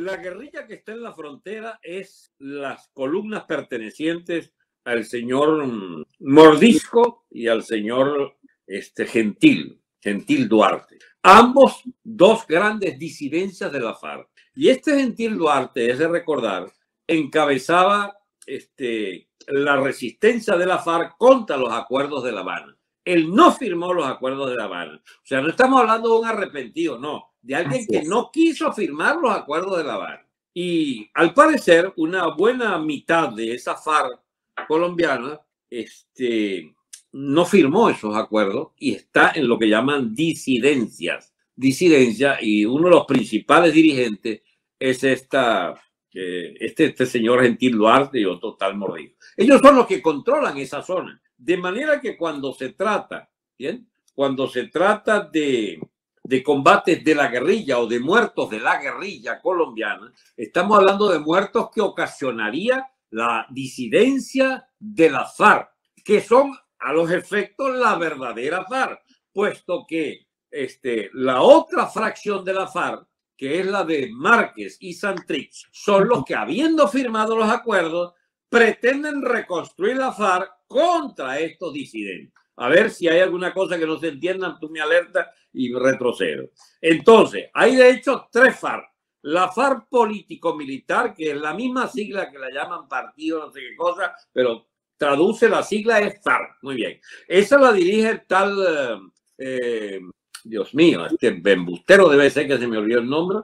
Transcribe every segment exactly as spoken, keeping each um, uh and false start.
La guerrilla que está en la frontera es las columnas pertenecientes al señor Mordisco y al señor este, Gentil, Gentil Duarte. Ambos dos grandes disidencias de la FARC. Y este Gentil Duarte, es de recordar, encabezaba este, la resistencia de la FARC contra los acuerdos de La Habana. Él no firmó los acuerdos de La Habana. O sea, no estamos hablando de un arrepentido, no, de alguien Así que es. no quiso firmar los acuerdos de La Habana. Y al parecer, una buena mitad de esa FARC colombiana este, no firmó esos acuerdos y está en lo que llaman disidencias. Disidencia, y uno de los principales dirigentes es esta, eh, este, este señor Gentil Duarte y otro tal Mordisco. Ellos son los que controlan esa zona. De manera que cuando se trata, ¿bien? Cuando se trata de, de combates de la guerrilla o de muertos de la guerrilla colombiana, estamos hablando de muertos que ocasionaría la disidencia de la FARC, que son a los efectos la verdadera FARC, puesto que este, la otra fracción de la FARC, que es la de Márquez y Santrich, son los que, habiendo firmado los acuerdos, pretenden reconstruir la FARC contra estos disidentes. A ver si hay alguna cosa que no se entienda, tú me alertas y retrocedo. Entonces, hay de hecho tres FARC. La FARC político-militar, que es la misma sigla que la llaman partido, no sé qué cosa, pero traduce la sigla es FARC. Muy bien. Esa la dirige el tal, eh, Dios mío, este embustero debe ser que se me olvidó el nombre,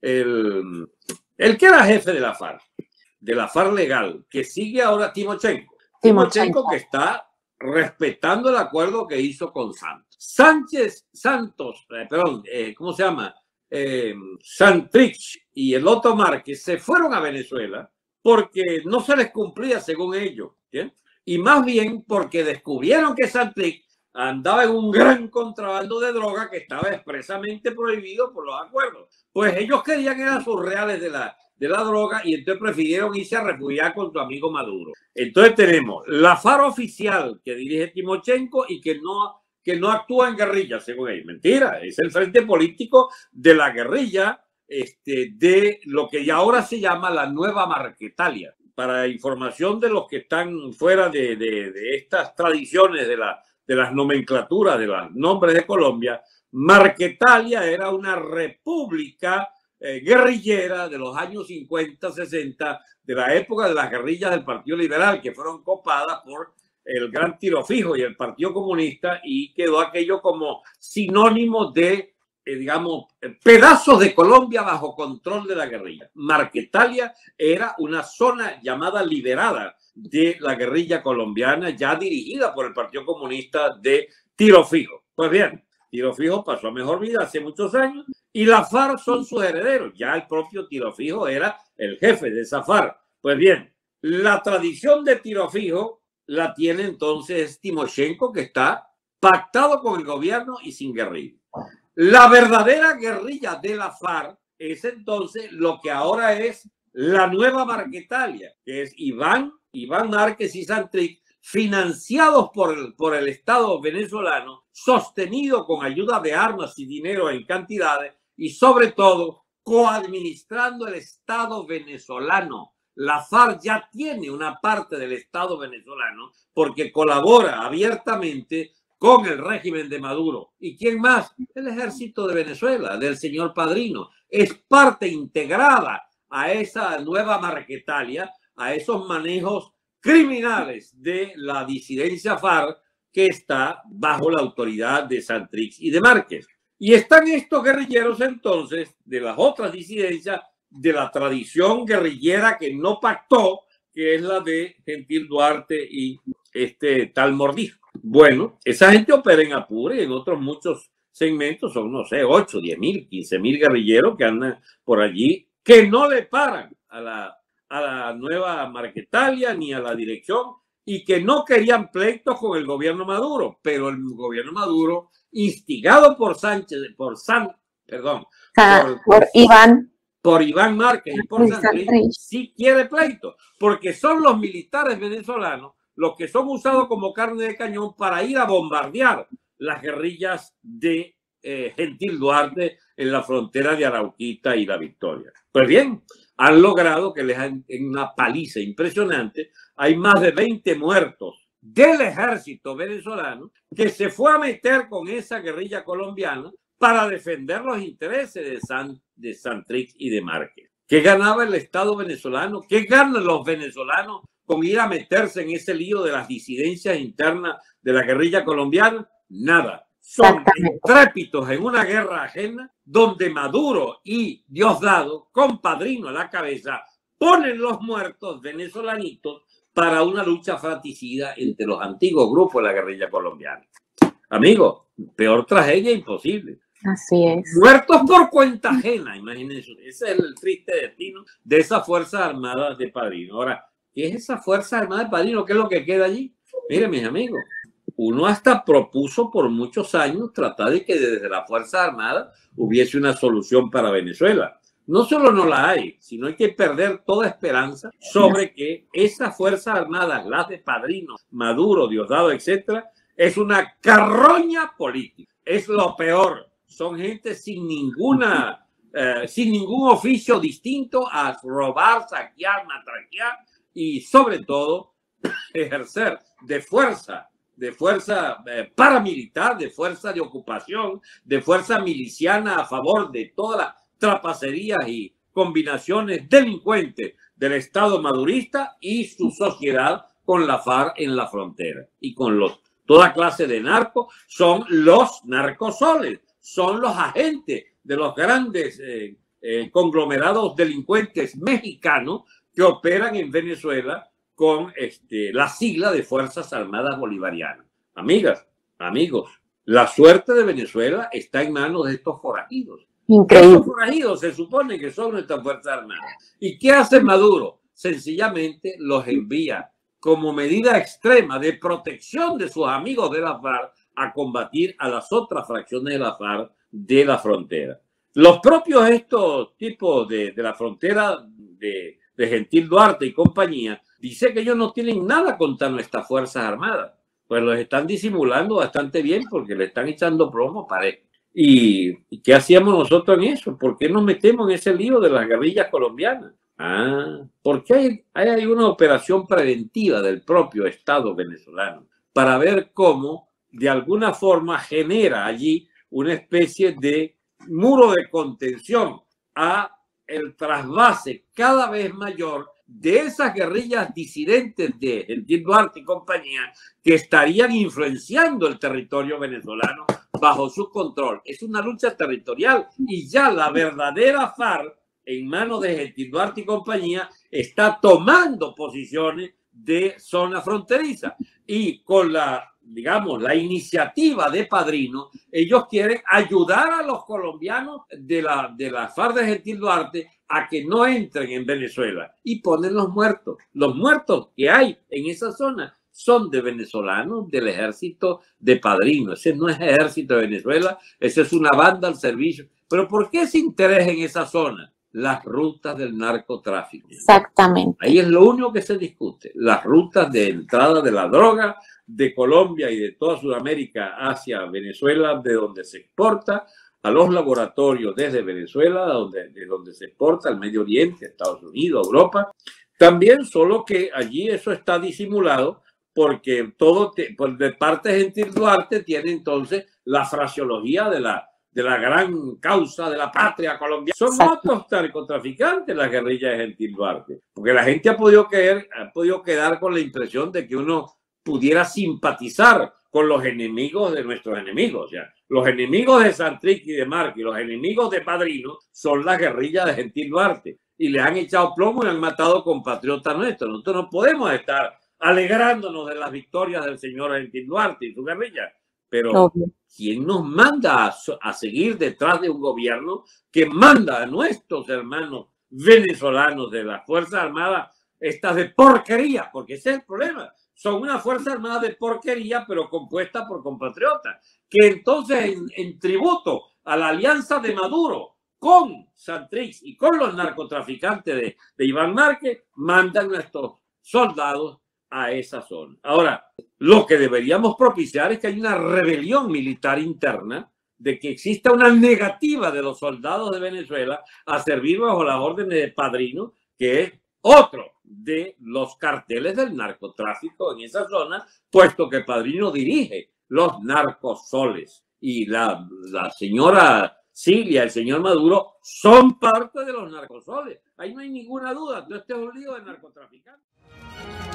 el, el que era jefe de la FARC, de la FARC legal, que sigue ahora Timochenko. Timochenko que está respetando el acuerdo que hizo con Santos. Sánchez, Santos, eh, perdón, eh, ¿cómo se llama? Eh, Santrich y el otro Márquez se fueron a Venezuela porque no se les cumplía según ellos, ¿bien? Y más bien porque descubrieron que Santrich andaba en un gran contrabando de droga que estaba expresamente prohibido por los acuerdos. Pues ellos querían eran sus reales de la, de la droga y entonces prefirieron irse a refugiar con su amigo Maduro. Entonces tenemos la FARC oficial que dirige Timochenko y que no, que no actúa en guerrilla, según ellos. Mentira, es el frente político de la guerrilla este, de lo que ya ahora se llama la Nueva Marquetalia. Para información de los que están fuera de, de, de estas tradiciones de la de las nomenclaturas de los nombres de Colombia, Marquetalia era una república eh, guerrillera de los años cincuenta, sesenta, de la época de las guerrillas del Partido Liberal, que fueron copadas por el Gran Tiro Fijo y el Partido Comunista, y quedó aquello como sinónimo de, eh, digamos, pedazos de Colombia bajo control de la guerrilla. Marquetalia era una zona llamada liberada de la guerrilla colombiana, ya dirigida por el Partido Comunista de Tiro Fijo. Pues bien, Tiro Fijo pasó a mejor vida hace muchos años y la FARC son sus herederos. Ya el propio Tiro Fijo era el jefe de esa FARC. Pues bien, la tradición de Tiro Fijo la tiene entonces Timochenko, que está pactado con el gobierno y sin guerrilla. La verdadera guerrilla de la FARC es entonces lo que ahora es la Nueva Marquetalia, que es Iván Iván Márquez y Santrich, financiados por el, por el Estado venezolano, sostenido con ayuda de armas y dinero en cantidades y sobre todo coadministrando el Estado venezolano. La FARC ya tiene una parte del Estado venezolano porque colabora abiertamente con el régimen de Maduro. ¿Y quién más? El ejército de Venezuela, del señor Padrino. Es parte integrada a esa Nueva Marquetalia, a esos manejos criminales de la disidencia FARC que está bajo la autoridad de Santrich y de Márquez. Y están estos guerrilleros entonces de las otras disidencias de la tradición guerrillera que no pactó, que es la de Gentil Duarte y este tal Mordisco. Bueno, esa gente opera en Apure y en otros muchos segmentos, son no sé, ocho, diez mil, quince mil guerrilleros que andan por allí, que no le paran a la a la Nueva Marquetalia ni a la dirección y que no querían pleitos con el gobierno Maduro, pero el gobierno Maduro, instigado por Sánchez, por San, perdón, ah, por, por, por Iván, por Iván Márquez y por Santrich, sí quiere pleito, porque son los militares venezolanos los que son usados como carne de cañón para ir a bombardear las guerrillas de eh, Gentil Duarte en la frontera de Arauquita y La Victoria. Pues bien, han logrado que les han, en una paliza impresionante, hay más de veinte muertos del ejército venezolano que se fue a meter con esa guerrilla colombiana para defender los intereses de, San, de Santrich y de Márquez. ¿Qué ganaba el Estado venezolano? ¿Qué ganan los venezolanos con ir a meterse en ese lío de las disidencias internas de la guerrilla colombiana? Nada. Son intrépidos en una guerra ajena donde Maduro y Diosdado, con Padrino a la cabeza, ponen los muertos venezolanitos para una lucha fratricida entre los antiguos grupos de la guerrilla colombiana. Amigos, peor tragedia imposible. Así es. Muertos por cuenta ajena, imagínense. Ese es el triste destino de esas Fuerzas Armadas de Padrino. Ahora, ¿qué es esa Fuerza Armada de Padrino? ¿Qué es lo que queda allí? Miren, mis amigos, uno hasta propuso por muchos años tratar de que desde la Fuerza Armada hubiese una solución para Venezuela. No solo no la hay, sino hay que perder toda esperanza sobre que esas Fuerzas Armadas, las de Padrino, Maduro, Diosdado, etcétera, es una carroña política. Es lo peor. Son gente sin ninguna, eh, sin ningún oficio distinto a robar, saquear, matraquear y sobre todo ejercer de fuerza, de fuerza eh, paramilitar, de fuerza de ocupación, de fuerza miliciana a favor de todas las trapacerías y combinaciones delincuentes del Estado madurista y su sociedad con la FARC en la frontera y con los, toda clase de narcos. Son los narcosoles, son los agentes de los grandes eh, eh, conglomerados delincuentes mexicanos que operan en Venezuela con este, la sigla de Fuerzas Armadas Bolivarianas. Amigas, amigos, la suerte de Venezuela está en manos de estos forajidos. Increíble. Estos forajidos se supone que son nuestras Fuerzas Armadas. ¿Y qué hace Maduro? Sencillamente los envía como medida extrema de protección de sus amigos de la FARC a combatir a las otras fracciones de la FARC de la frontera. Los propios estos tipos de, de la frontera de, de Gentil Duarte y compañía dice que ellos no tienen nada contra nuestras Fuerzas Armadas. Pues los están disimulando bastante bien porque le están echando plomo parejo. ¿Y, ¿Y qué hacíamos nosotros en eso? ¿Por qué nos metemos en ese lío de las guerrillas colombianas? Ah, porque hay, hay una operación preventiva del propio Estado venezolano para ver cómo de alguna forma genera allí una especie de muro de contención a el trasvase cada vez mayor de esas guerrillas disidentes de Gentil Duarte y compañía que estarían influenciando el territorio venezolano bajo su control. Es una lucha territorial y ya la verdadera FARC en manos de Gentil Duarte y compañía está tomando posiciones de zona fronteriza y con la, digamos, la iniciativa de Padrino, ellos quieren ayudar a los colombianos de la, de la FARC de Gentil Duarte a que no entren en Venezuela y ponen los muertos. Los muertos que hay en esa zona son de venezolanos del ejército de Padrino. Ese no es ejército de Venezuela, esa es una banda al servicio. ¿Pero por qué ese interés en esa zona? Las rutas del narcotráfico. Exactamente. Ahí es lo único que se discute. Las rutas de entrada de la droga de Colombia y de toda Sudamérica hacia Venezuela, de donde se exporta a los laboratorios desde Venezuela, donde, de donde se exporta al Medio Oriente, Estados Unidos, Europa. También, solo que allí eso está disimulado porque todo te, por de parte de Gentil Duarte tiene entonces la fraseología de la de la gran causa de la patria colombiana. Son otros narcotraficantes las guerrillas de Gentil Duarte, porque la gente ha podido, quedar, ha podido quedar con la impresión de que uno pudiera simpatizar con los enemigos de nuestros enemigos. O sea, los enemigos de Santrich y de Márquez, los enemigos de Padrino, son las guerrillas de Gentil Duarte. Y les han echado plomo y han matado compatriotas nuestros. Nosotros no podemos estar alegrándonos de las victorias del señor Gentil Duarte y su guerrilla. Pero obvio, ¿quién nos manda a, a seguir detrás de un gobierno que manda a nuestros hermanos venezolanos de las Fuerzas Armadas, estas de porquería? Porque ese es el problema. Son una Fuerza Armada de porquería, pero compuesta por compatriotas, que entonces en, en tributo a la alianza de Maduro con Santrich y con los narcotraficantes de, de Iván Márquez, mandan nuestros soldados a esa zona. Ahora, lo que deberíamos propiciar es que haya una rebelión militar interna de que exista una negativa de los soldados de Venezuela a servir bajo las órdenes de Padrino, que es otro de los carteles del narcotráfico en esa zona, puesto que Padrino dirige los narcosoles y la, la señora Cilia, el señor Maduro son parte de los narcosoles. Ahí no hay ninguna duda. Este es un lío de narcotraficantes.